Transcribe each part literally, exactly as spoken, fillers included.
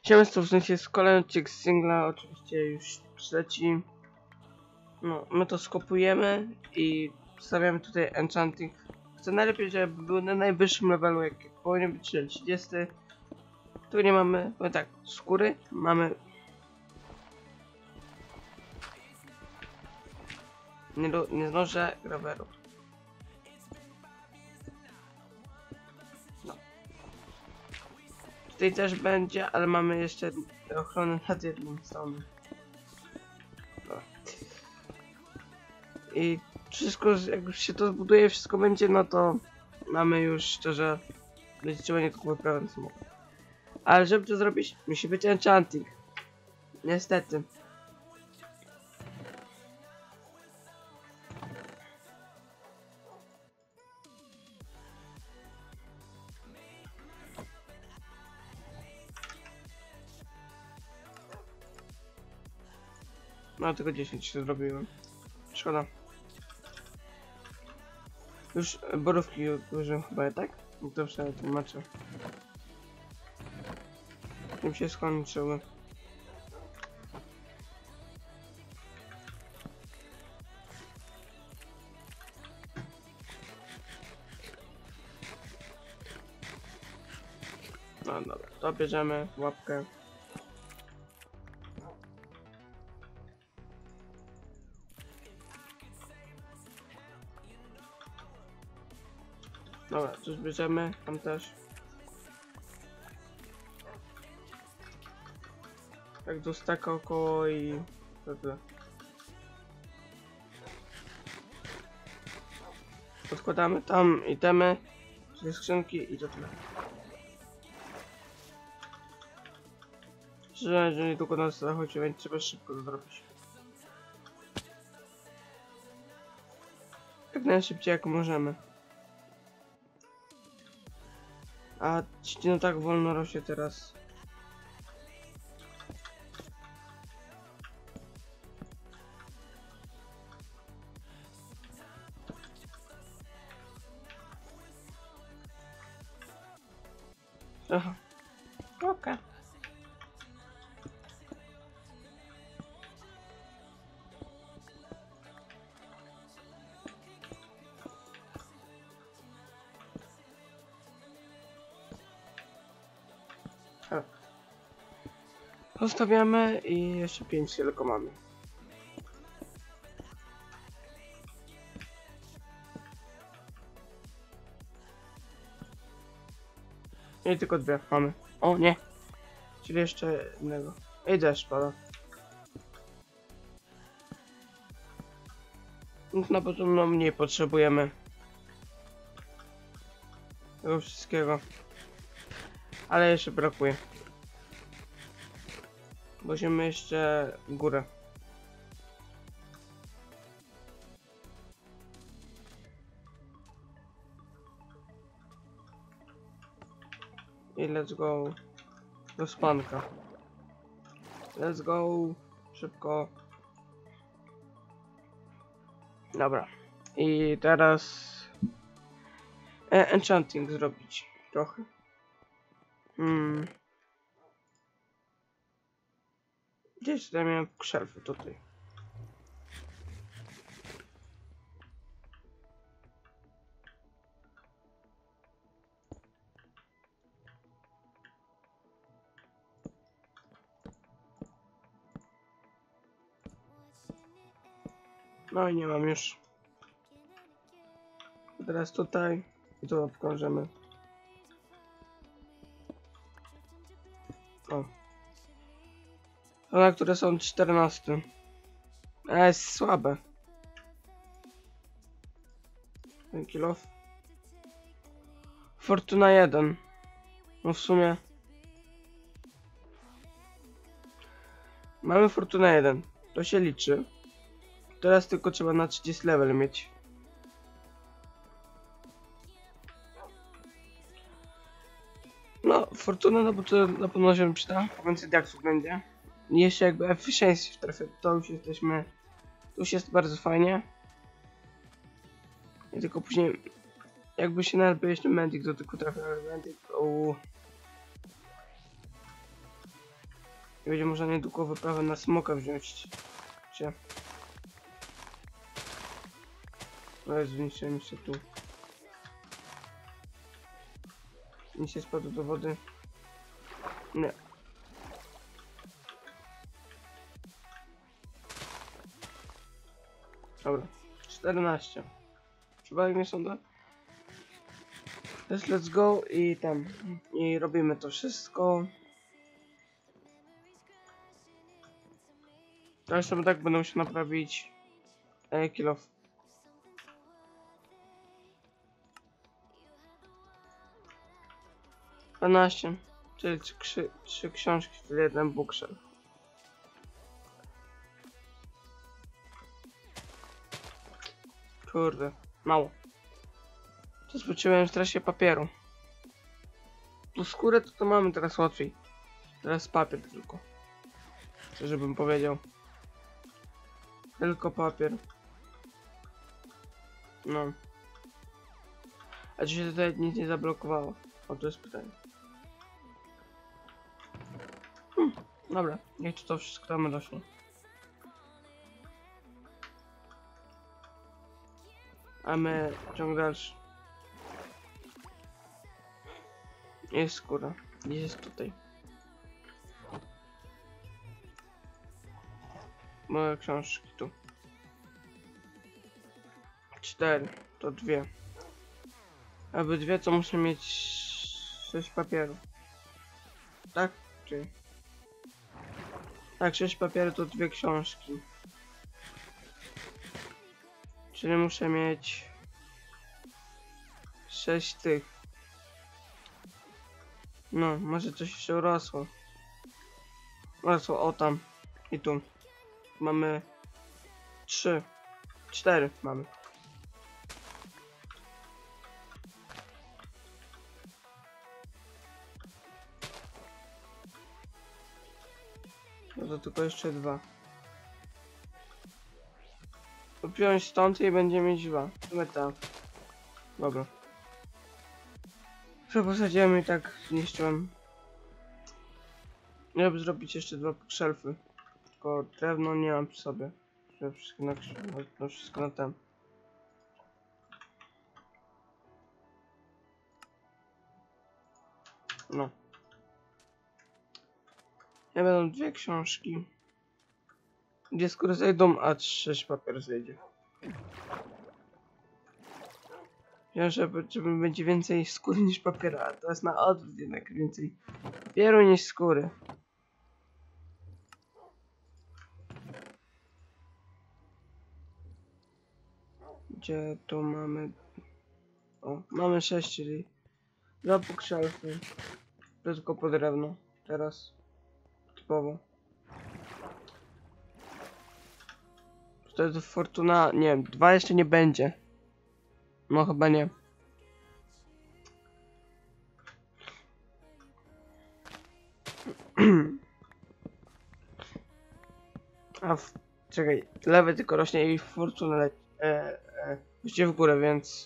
Siema, w sensie z kolejny odcinek z singla, oczywiście już trzeci. No, my to skopujemy i stawiamy tutaj enchanting. Chcę najlepiej, żeby był na najwyższym levelu, jak powinien być, czyli trzydziesty. Tu nie mamy, bo tak, skóry, mamy... Nie, do, nie znoszę grawerów. No. Tutaj też będzie, ale mamy jeszcze ochronę nad jedną stroną. No. I wszystko, jak już się to zbuduje, wszystko będzie, no to mamy już szczerze zdecydowanie tylko wyprawę smok. Ale żeby to zrobić, musi być enchanting. Niestety. No tylko dziesięć się zrobiłem. Szkoda. Już borówki użyłem chyba, tak? To przynajmniej tłumaczę. Tym się skończyły. No dobra, to bierzemy łapkę. Dobra, coś bierzemy, tam też. Tak do staka około i... to tyle. Podkładamy tam itemy, czyli skrzynki i to tyle. Że, że niedługo nas zachodzi, więc trzeba szybko to zrobić. Jak najszybciej jak możemy. A no tak wolno rośnie teraz. Aha. Okej. Okay. Zostawiamy i jeszcze pięć tylko mamy. I tylko dwie mamy. O nie! Czyli jeszcze innego. I deszcz pada. Na początku no, mniej potrzebujemy tego wszystkiego. Ale jeszcze brakuje. Weźmiemy jeszcze górę. I let's go do spanka. Let's go szybko. Dobra. I teraz e enchanting zrobić trochę. Hmm. Gdzieś tutaj miałem szelfy tutaj. No i nie mam już. Teraz tutaj i to obkrążymy. O. One, które są czternaście. A jest słabe. Ten kilof. Fortuna jeden. No w sumie. Mamy Fortuna jeden. To się liczy. Teraz tylko trzeba na trzydziesty level mieć. No, Fortuna, no bo to na pewno się przyda. Więcej diaksów będzie. I jeszcze jakby efficiency w trefie, to już jesteśmy... To już jest bardzo fajnie. I tylko później... Jakby się nawet jeszcze Medic do tylko trafia, Medic to... I będzie można niedługo wyprawę na smoka wziąć. Cie. No jest zniszczyłem się tu. Nie się spadł do wody. Nie. Dobra. czternaście. Chyba jak nie sądzę. Let's, let's go i tam. I robimy to wszystko. Teraz sobie tak będę musiał naprawić e, kill off. dwanaście. Czyli trzy, trzy książki, czyli jeden bookshelf. Kurde, mało. To zwróciłem w trasie papieru. Tu skórę to, to mamy teraz łatwiej. Teraz papier tylko. Co żebym powiedział. Tylko papier. No. A czy się tutaj nic nie zablokowało? O, to jest pytanie. Hmm, dobra, niech to wszystko tam rośnie. A my ciąg dalszy. Jest skóra. Gdzieś jest tutaj. Moje książki tu. Cztery. To dwie. Aby dwie to muszę mieć sześć papierów. Tak? Czy... Tak, sześć papierów to dwie książki. Czyli muszę mieć sześć tych. No, może coś jeszcze urosło. Urosło, o tam. I tu. Mamy trzy. Cztery mamy. No to tylko jeszcze dwa. Wziąć stąd i będziemy mieć dwa. Meta. Dobra. Przeposadziłem i tak zniszczyłem. Miałbym zrobić jeszcze dwa szelfy. Tylko drewno nie mam przy sobie. Wszystko na, no, wszystko na ten. No. Ja będą dwie książki. Gdzie skóry zejdą, a sześć papier zejdzie. Ja, żeby, żeby będzie więcej skóry niż papiera, a to jest na odwrót jednak więcej papieru niż skóry. Gdzie tu mamy... O, mamy sześć, czyli dwa bookshelfy. Tylko po drewno. Teraz typowo. To jest fortuna... Nie wiem, dwa jeszcze nie będzie. No chyba nie. A w... Czekaj, lewy tylko rośnie i fortuna leci. E, e, idzie w górę, więc...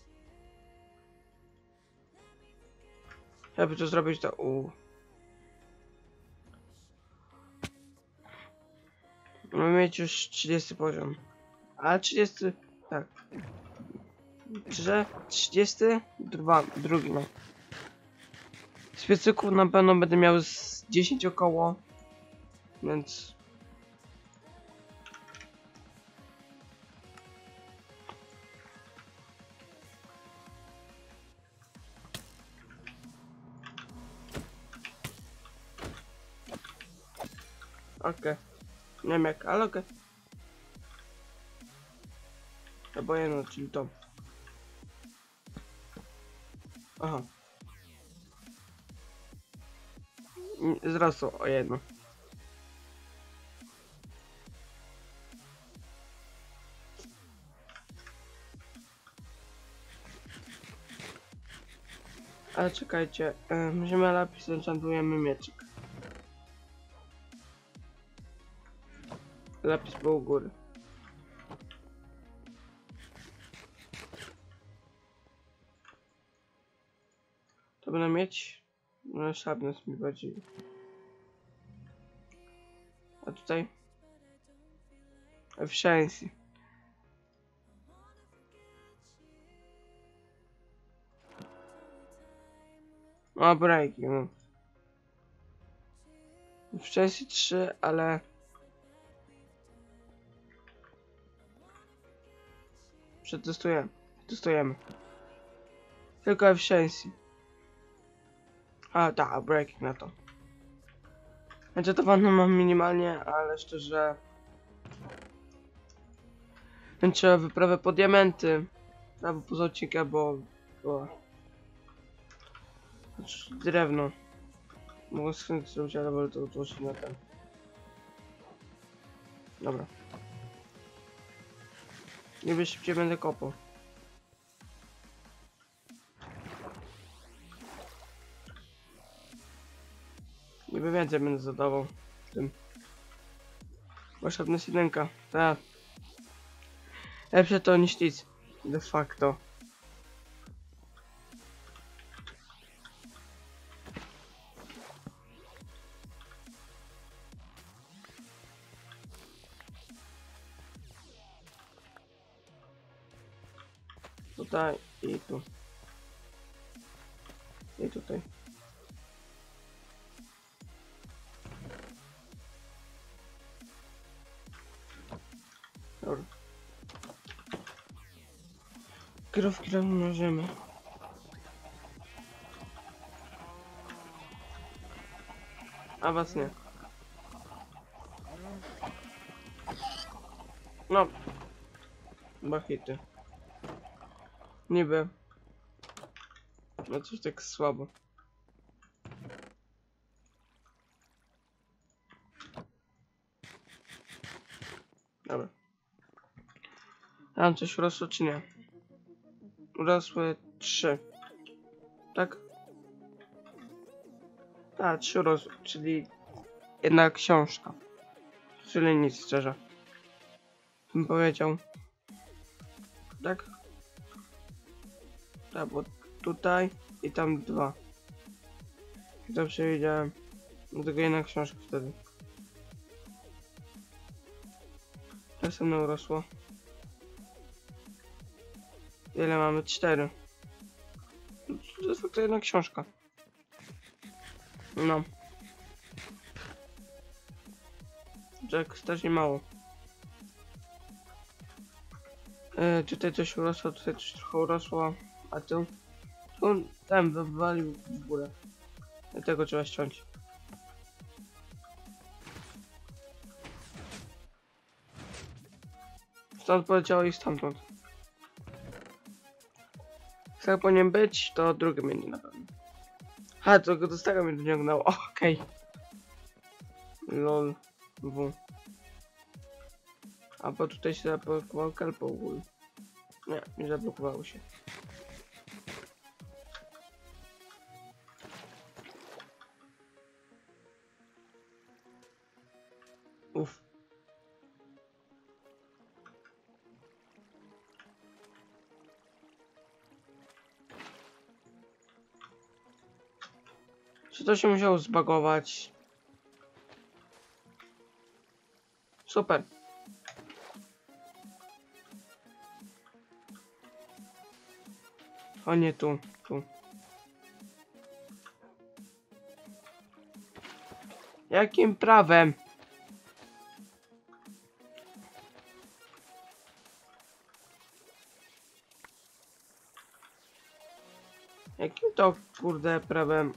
Żeby to zrobić, to u. Mamy mieć już trzydziesty poziom. A trzydziesty... Tak. Że trzydziesty dwa, drugi no. Z piecyków na pewno będę miał z dziesięć około. Więc... Okej. Okay. Nie wiem jak, ale okej. Okay. Albo jedno, czyli to. Aha. Wzrosło o jedno. Ale czekajcie, yy, ziemia lapis enchantujemy mieczyk. Lapis był u góry. To będę mieć... No sharpness mi bardziej. A tutaj? Efficiency. O, breaki, no. Efficiency trzy, ale... Przetestujemy. Testujemy. Tylko efficiency. A, tak, breaking na to. Znaczy to wam mam minimalnie, ale szczerze... Trzeba wyprawę po diamenty. Albo poza odcinka, bo... bo... Znaczy, drewno. Mogę skrzynkę zrobić, ale wolę to odłożyć na ten. Dobra. Niby szybciej będę kopał. Niby więcej będę zadawał w tym. Potrzebna jest jedynka. Tak. Lepsze to niż nic. De facto. Tutaj i tu. I tutaj. Dobra. Kierowki możemy. A was nie. No. Bachity. Niby. No coś tak słabo. Dobra. Tam coś urosło czy nie? Urosły trzy. Tak? Tak, trzy urosły, czyli jedna książka. Czyli nic, szczerze. Bym powiedział. Tak? Tak, bo tutaj i tam dwa. I to przewidziałem. Do tego jedna książka wtedy. Teraz ono urosło. Ile mamy? Cztery. To jest tylko jedna książka. No. Tak strasznie mało. E, tutaj coś urosło, tutaj coś trochę urosło. A tu? Tu ten wywalił w górę. Dlatego trzeba ściąć. Stąd poleciało i stamtąd. Jak powinien być, to drugie będzie na pewno. A, to go do tego mnie dociągnęło. Okej. Okay. Lol. W. A bo tutaj się zablokował kelpo w ogóle. Nie, nie zablokowało się. Uff. Czy to się musiało zbagować? Super. O nie, tu, tu. Jakim prawem? Jakim to kurde prawem?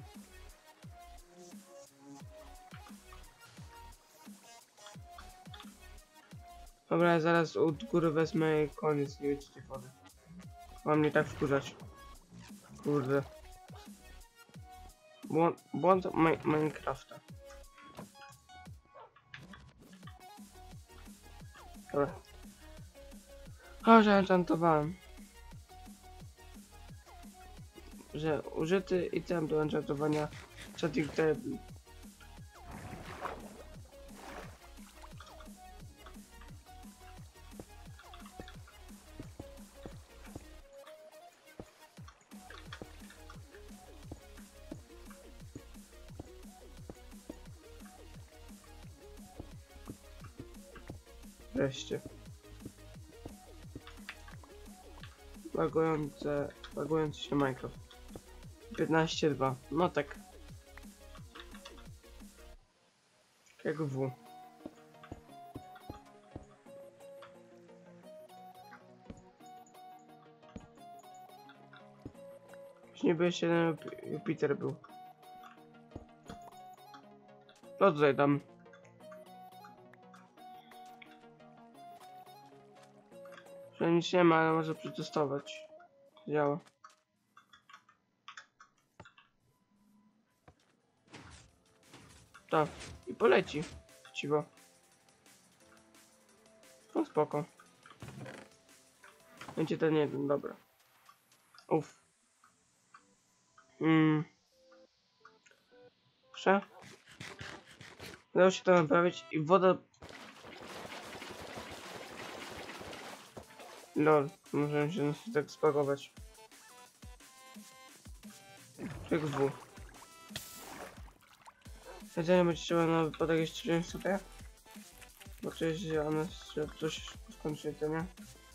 Dobra, ja zaraz od góry wezmę i koniec, nie wiecie wody. Mam mnie tak wkurzać. Kurde. Błąd, błąd mi Minecrafta. Dobra. O, że enchantowałem. Że użyty item do enchantowania Chatting Table. Wreszcie. Bagujące, bagujący się Minecraft. piętnaście dwa. No tak. Jak W. Już nie byłeś jeden, Jupiter był. To tutaj dam. Że nic nie ma, ale może przetestować. Działa. Tak. I poleci. Cicho. No spoko. Będzie ten jeden, dobra. Uff. Hmm. Proszę. Udało się to naprawić i woda... Lol, możemy się tak spakować. Jak W. Jedzenie będzie trzeba na wypadek jeszcze wziąć sobie. Bo przecież one się coś skończy jedzenie.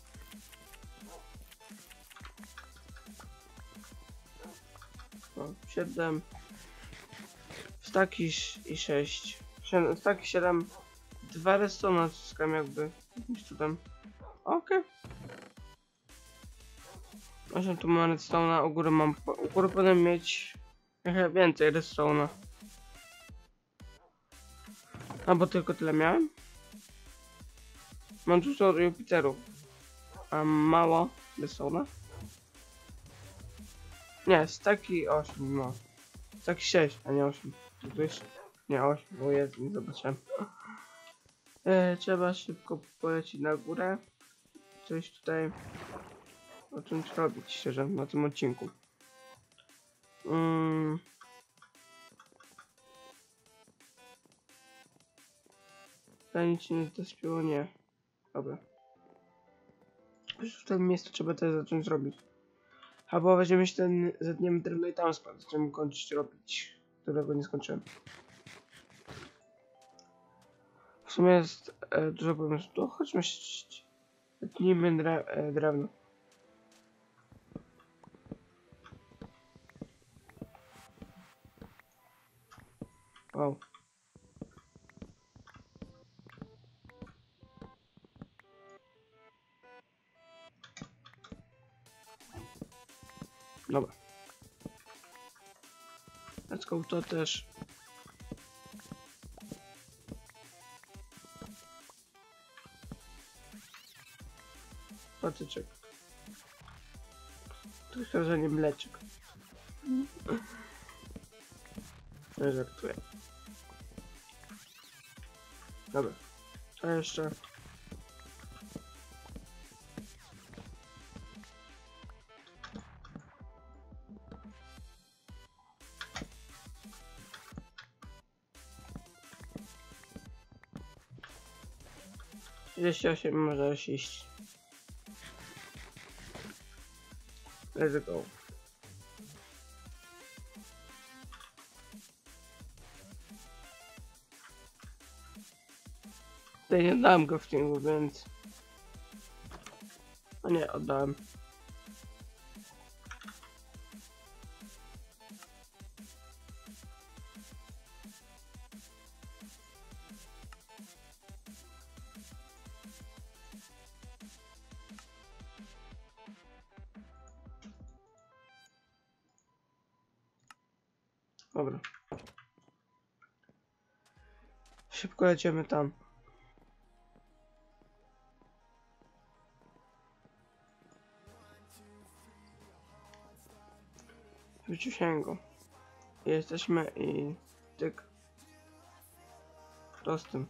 O, siedem. Staki i sześć. Staki siedem. Dwa redstone naciskam jakby. Jakimś cudem. Okej. Okay. osiem tu mam redstone'a, u góry mam... U góry powinienem mieć... Trochę więcej redstone'a. A bo tylko tyle miałem? Mam dużo Jupiterów. A mało redstone'a? Nie, staki osiem, no. Staki sześć, a nie osiem. Tu jest... Nie, osiem, bo jest, nie zobaczyłem. E, trzeba szybko polecieć na górę. Coś tutaj... O czymś robić, szczerze, na tym odcinku. Mm. Tutaj nic się nie zaśpiło, nie. Dobra. Już w tym miejscu trzeba też zacząć robić. Albo weźmiemy się ten, zetniemy drewno i tam spać, zaczniemy kończyć robić, którego nie skończyłem. W sumie jest e, dużo pomysłów. To chodźmy, zetnijmy dre, e, drewno. Wow. Dobra. Let's go, to też. Patyczek. To chyba, że nie mleczek. Nie żartuję. Dobra. A jeszcze. trzydzieści osiem może iść. Let's go. Tutaj nie dałem go w ciągu, więc... A nie, oddałem. Dobra. Szybko lecimy tam. Wyciusiłem go. Jesteśmy i... Tyk. Prostym.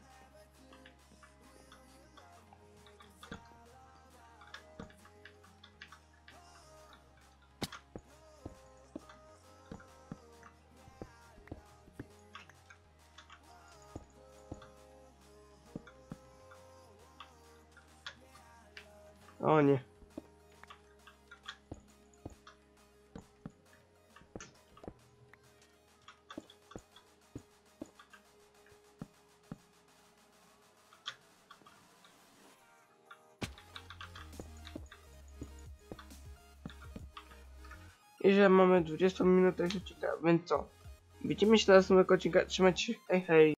O nie. i że mamy dwudziestą minutę odcinka, więc co? Widzimy się na następnego odcinka, trzymajcie się, hej hej!